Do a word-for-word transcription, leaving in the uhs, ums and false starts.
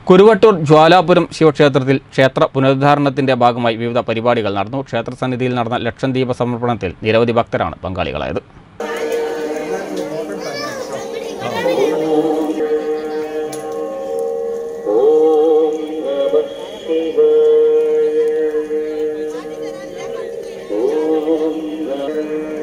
കുരുവട്ടൂർ ജ്വാലാപുരം ശിവക്ഷേത്രത്തിൽ ക്ഷേത്ര പുനരുദ്ധാരണത്തിന്റെ ഭാഗമായി വിവിധ പരിപാടികൾ നടന്നു. ക്ഷേത്രസന്നിധിയിൽ നടന്ന ലക്ഷദ്വീപ സമർപ്പണത്തിൽ നിരവധി ഭക്തരാണ് പങ്കാളികളായത്. Oh,